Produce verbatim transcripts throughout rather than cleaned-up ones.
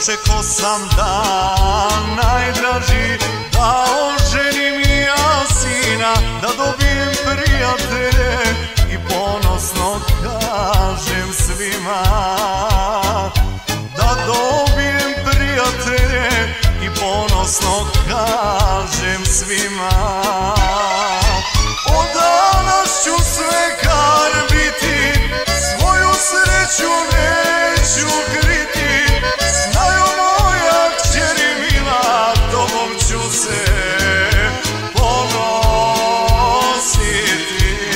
Dočekao sam dan najdraži, da oženim i ja sina, da dobijem prijatelje i ponosno kažem svima. Da dobijem prijatelje i ponosno kažem svima. Od danas ću sve karbiti, svoju sreću neću kriti. Znaju moja kćeri mila, tobom ću se ponositi.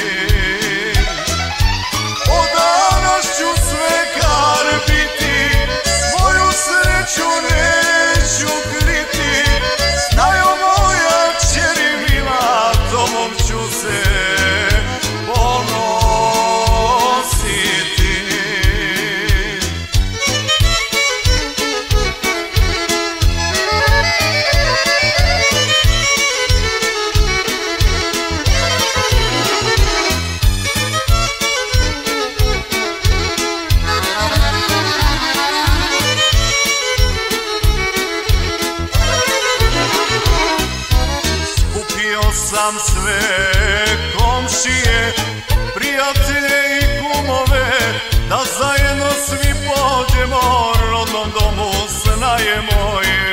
Od danas ću sve karbiti, svoju sreću neću kriti. Znaju moja kćeri mila, tobom ću se ponositi. Skupio sam sve komšije, prijatelje i kumove, da zajedno svi pođemo rodnom domu snaje moje.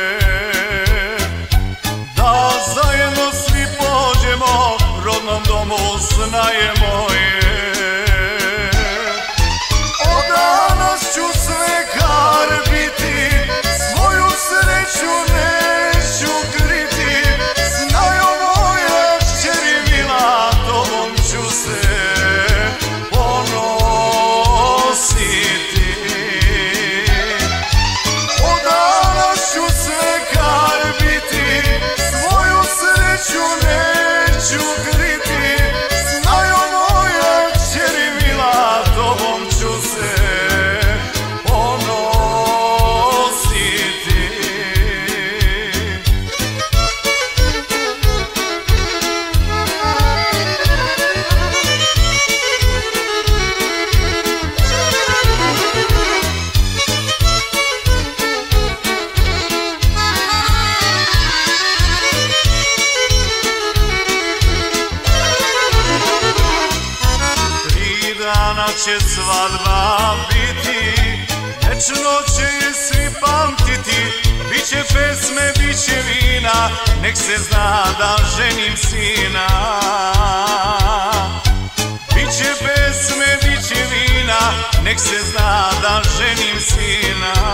Da zajedno svi pođemo rodnom domu snaje moje. Od danas ću sve karbiti, svoju sreću neću kriti. Znaju moja kćeri mila, tobom ću se ponositi. Od danas ću sve karbiti, svoju sreću neću kriti. Znaju moja kćeri mila, tobom ću se ponositi. Tri dana će svadba biti, večno će je svi pamtiti. Biće pesme, biće vina, nek se zna da ženim sina. Biće pesme, biće vina, nek se zna da ženim sina.